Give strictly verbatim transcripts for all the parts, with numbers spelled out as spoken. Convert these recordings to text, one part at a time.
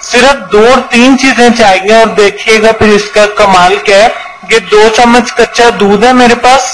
सिर्फ दो और तीन चीजें चाहिए और देखिएगा फिर इसका कमाल क्या है। ये दो चम्मच कच्चा दूध है मेरे पास,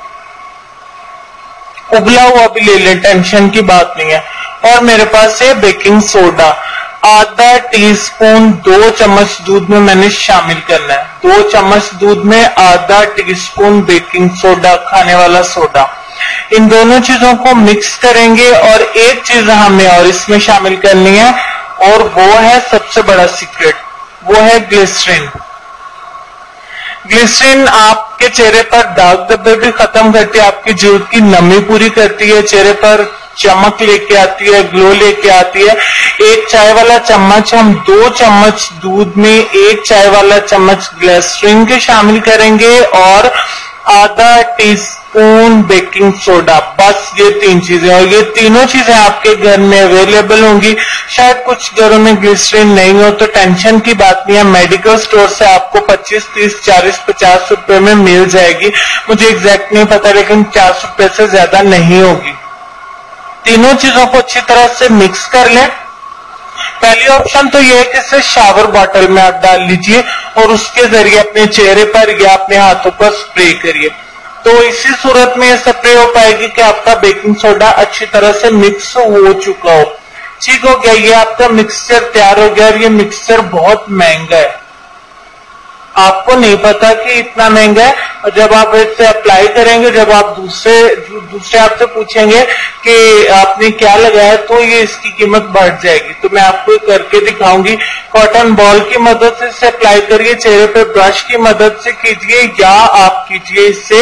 उबला हुआ भी ले लें, टेंशन की बात नहीं है। और मेरे पास है बेकिंग सोडा, आधा टीस्पून दो चम्मच दूध में मैंने शामिल करना है। दो चम्मच दूध में आधा टीस्पून बेकिंग सोडा, खाने वाला सोडा। इन दोनों चीजों को मिक्स करेंगे और एक चीज हमें और इसमें शामिल करनी है और वो है सबसे बड़ा सीक्रेट, वो है ग्लिसरीन। ग्लिसरीन आपके चेहरे पर दाग धब्बे भी खत्म करती है, आपकी जरूरत की नमी पूरी करती है, चेहरे पर चमक लेके आती है, ग्लो लेके आती है। एक चाय वाला चम्मच हम दो चम्मच दूध में एक चाय वाला चम्मच ग्लिसरीन के शामिल करेंगे और आधा टीस्पून बेकिंग सोडा, बस ये तीन चीजें। और ये तीनों चीजें आपके घर में अवेलेबल होंगी। शायद कुछ घरों में ग्लिसरीन नहीं हो तो टेंशन की बात नहीं है, मेडिकल स्टोर से आपको पच्चीस, तीस, चालीस, पचास रुपए में मिल जाएगी। मुझे एग्जैक्ट नहीं पता लेकिन चार रुपए से ज्यादा नहीं होगी। तीनों चीजों को अच्छी तरह से मिक्स कर लें। पहली ऑप्शन तो यह है कि इसे शावर बॉटल में आप डाल लीजिए और उसके जरिए अपने चेहरे पर या अपने हाथों पर स्प्रे करिए, तो इसी सूरत में स्प्रे हो पाएगी कि आपका बेकिंग सोडा अच्छी तरह से मिक्स हो चुका हो। ठीक हो गया, ये आपका मिक्सचर तैयार हो गया। और ये मिक्सचर बहुत महंगा है, आपको नहीं पता कि इतना महंगा है। और जब आप इसे अप्लाई करेंगे, जब आप दूसरे दूसरे आपसे पूछेंगे कि आपने क्या लगाया, तो ये इसकी कीमत बढ़ जाएगी। तो मैं आपको करके दिखाऊंगी। कॉटन बॉल की मदद से इसे अप्लाई करिए, चेहरे पे ब्रश की मदद से कीजिए या आप कीजिए इसे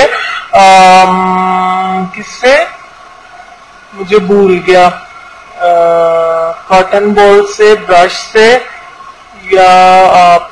किससे मुझे भूल गया, कॉटन बॉल से, ब्रश से, या आप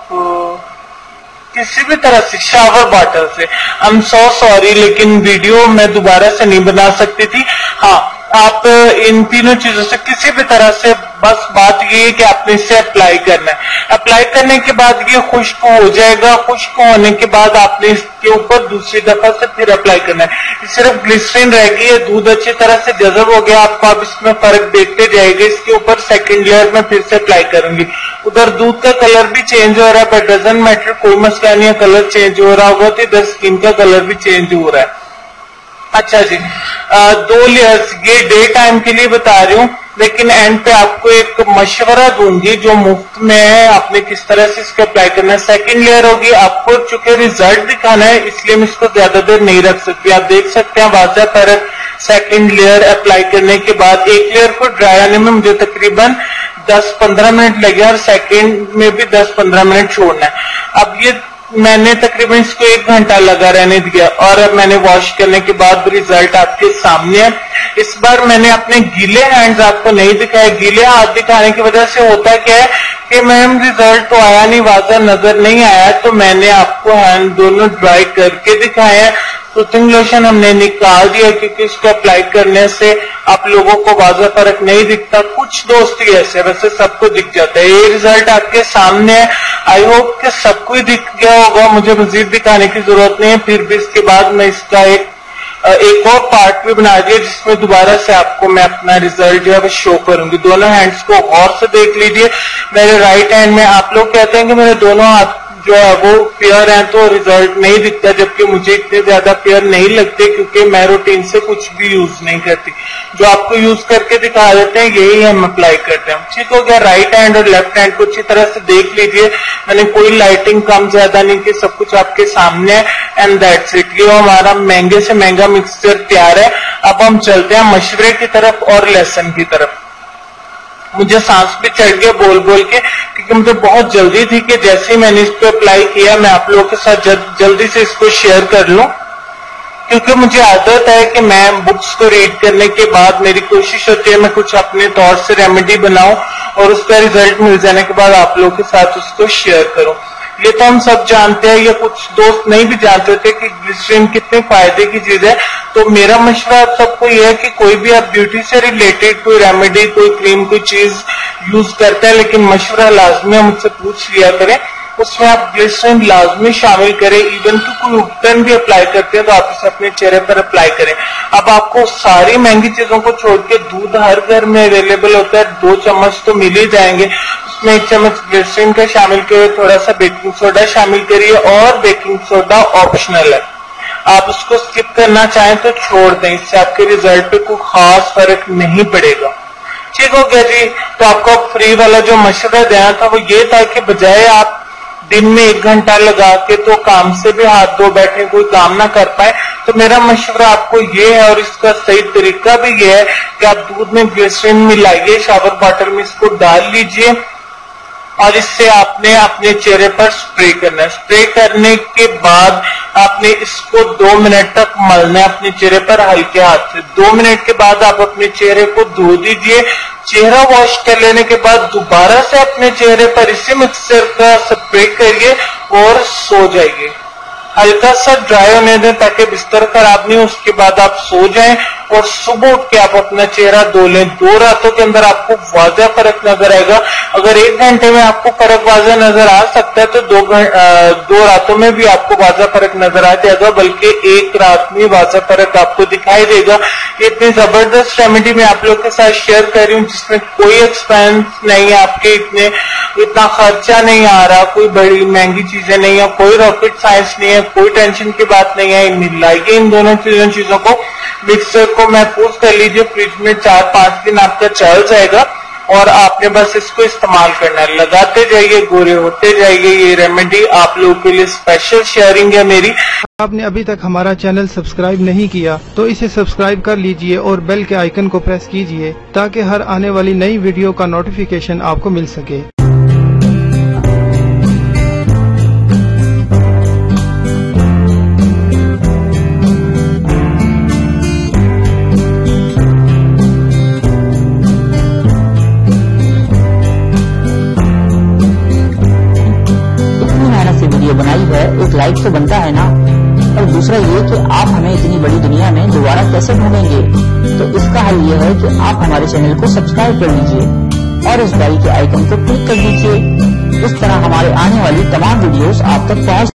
किसी भी तरह से, शावर बॉटल से। आई एम सो सॉरी लेकिन वीडियो मैं दोबारा से नहीं बना सकती थी। हाँ, आप इन तीनों चीजों से किसी भी तरह से, बस बात ये है कि आपने इसे अप्लाई करना है। अप्लाई करने के बाद ये खुश्क हो जाएगा। खुश्क होने के बाद आपने इसके ऊपर दूसरी दफा से फिर अप्लाई करना है। सिर्फ ग्लिसरीन रह गई है, दूध अच्छी तरह से जज़ब हो गया आपको। आप इसमें फर्क देखते जाएंगे। इसके ऊपर सेकंड लेयर में फिर से अप्लाई करूंगी। उधर दूध का कलर भी चेंज हो रहा है, बट डजंट मैटर, कोई मसला नहीं है। कलर चेंज हो रहा होगा तो इधर स्किन का कलर भी चेंज हो रहा है। अच्छा जी, आ, दो लेयर्स, ये डे टाइम के लिए बता रही हूँ, लेकिन एंड पे आपको एक मशवरा दूंगी जो मुफ्त में है, आपने किस तरह से इसको अप्लाई करना है। सेकंड लेयर होगी, आपको चूंकि रिजल्ट दिखाना है इसलिए मैं इसको ज्यादा देर नहीं रख सकती। आप देख सकते हैं वाज़ा फर्क सेकंड लेयर अप्लाई करने के बाद। एक लेयर को ड्राई आने में मुझे तकरीबन दस पंद्रह मिनट लगे और सेकंड में भी दस पंद्रह मिनट छोड़ना है। अब ये मैंने तकरीबन इसको एक घंटा लगा रहने दिया और अब मैंने वॉश करने के बाद रिजल्ट आपके सामने है। इस बार मैंने अपने गीले हैंड्स आपको नहीं दिखाए। गीले हाथ दिखाने की वजह से होता क्या है कि मैम रिजल्ट तो आया नहीं, वाज़ा नजर नहीं आया, तो मैंने आपको हैंड दोनों ड्राई करके दिखाए हैं। सूथिंग लोशन हमने निकाल दिया क्योंकि इसको अप्लाई करने से आप लोगों को वाज़ा फर्क नहीं दिखता। कुछ दोस्त ही ऐसे, वैसे सबको दिख जाता है। ये रिजल्ट आपके सामने है। आई होप कि सबको ही दिख गया होगा, मुझे मजीद दिखाने की जरूरत नहीं है। फिर भी इसके बाद मैं इसका एक एक और पार्ट भी बना दिया जिसमें दोबारा से आपको मैं अपना रिजल्ट जो है वो शो करूंगी। दोनों हैंड्स को गौर से देख लीजिए। मेरे राइट हैंड में, आप लोग कहते हैं कि मेरे दोनों हाथ जो है वो पेयर है तो रिजल्ट नहीं दिखता, जबकि मुझे इतने ज्यादा पेयर नहीं लगते क्योंकि मैं रूटीन से कुछ भी यूज नहीं करती। जो आपको यूज करके दिखा देते हैं यही हम अप्लाई करते हैं। ठीक हो गया। राइट हैंड और लेफ्ट हैंड को अच्छी तरह से देख लीजिए। मैंने कोई लाइटिंग कम ज्यादा नहीं की, सब कुछ आपके सामने है। And that's it. ये हमारा महंगे से महंगा मिक्सचर तैयार है। अब हम चलते हैं मशवरे की तरफ और लेसन की तरफ। मुझे सांस भी चढ़ गया बोल बोल के, क्योंकि मुझे बहुत जल्दी थी कि जैसे ही मैंने इसको अप्लाई किया मैं आप लोगों के साथ जल, जल्दी से इसको शेयर कर लूं, क्योंकि मुझे आदत है कि मैं बुक्स को रीड करने के बाद मेरी कोशिश होती है मैं कुछ अपने तौर से रेमेडी बनाऊं और उसका रिजल्ट मिल जाने के बाद आप लोगों के साथ उसको शेयर करूं। ये तो हम सब जानते हैं, ये कुछ दोस्त नहीं भी जानते थे कि ग्लिसरीन कितने फायदे की चीज है। तो मेरा मशवरा आप सबको यह है कि कोई भी आप ब्यूटी से रिलेटेड कोई रेमेडी, कोई क्रीम, कोई चीज यूज करते हैं, लेकिन मशवरा लाजमी मुझसे पूछ लिया करें, उसमें आप ग्लिसरीन लाजमी शामिल करें। इवन तो कोई उपटन भी अप्लाई करते हैं तो आप इसे अपने चेहरे पर अप्लाई करें। अब आपको सारी महंगी चीजों को छोड़ के दूध हर घर में अवेलेबल होता है, दो चम्मच तो मिल ही जाएंगे। इसमें एक चम्मच ग्लिसरीन का शामिल करिए, थोड़ा सा बेकिंग सोडा शामिल करिए, और बेकिंग सोडा ऑप्शनल है, आप उसको स्किप करना चाहें तो छोड़ दें, इससे आपके रिजल्ट पे कोई खास फर्क नहीं पड़ेगा। ठीक हो गया जी। तो आपको फ्री वाला जो मशवरा देना था वो ये था कि बजाय आप दिन में एक घंटा लगा के तो काम से भी हाथ धो बैठे, कोई काम ना कर पाए, तो मेरा मशवरा आपको ये है, और इसका सही तरीका भी ये है कि आप दूध में ग्लिसरीन मिलाइए, शावर बॉटल में इसको डाल लीजिए, और इससे आपने अपने चेहरे पर स्प्रे करना है। स्प्रे करने के बाद आपने इसको दो मिनट तक मलना है अपने चेहरे पर हल्के हाथ से। दो मिनट के बाद आप अपने चेहरे को धो दीजिए। चेहरा वॉश कर लेने के बाद दोबारा से अपने चेहरे पर इसी मिक्सचर का स्प्रे करिए और सो जाइए। हल्का सा ड्राई होने दें ताकि बिस्तर खराब नहीं हो, उसके बाद आप सो जाएं और सुबह उठ के आप अपना चेहरा धो लें। दो रातों के अंदर आपको वाज़ह फर्क नजर आएगा। अगर एक घंटे में आपको फर्क वाज़ह नजर आ सकता है तो दो दो रातों में भी आपको वाज़ह फर्क नजर आ जाएगा, बल्कि एक रात में वाज़ह फर्क आपको दिखाई देगा। इतनी जबरदस्त रेमेडी मैं आप लोग के साथ शेयर कर रही हूँ जिसमें कोई एक्सपेंस नहीं है, आपके इतने इतना खर्चा नहीं आ रहा, कोई बड़ी महंगी चीजें नहीं है, कोई रॉकेट साइंस नहीं है, कोई टेंशन की बात नहीं है। मिलाइए इन दोनों चीजों चीजों को, मिक्सर को महफूज कर लीजिए, फ्रिज में चार पांच दिन आपका चल जाएगा और आपने बस इसको इस्तेमाल करना है। लगाते जाइए, गोरे होते जाइए। ये रेमेडी आप लोगों के लिए स्पेशल शेयरिंग है मेरी। आपने अभी तक हमारा चैनल सब्सक्राइब नहीं किया तो इसे सब्सक्राइब कर लीजिए और बेल के आइकन को प्रेस कीजिए ताकि हर आने वाली नई वीडियो का नोटिफिकेशन आपको मिल सके। बनाई है, एक लाइक तो बनता है ना। और दूसरा ये कि आप हमें इतनी बड़ी दुनिया में दोबारा कैसे ढूंढेंगे, तो इसका हल ये है कि आप हमारे चैनल को सब्सक्राइब कर लीजिए और इस बेल के आइकन को क्लिक कर दीजिए। इस तरह हमारे आने वाली तमाम वीडियोस आप तक पहुंच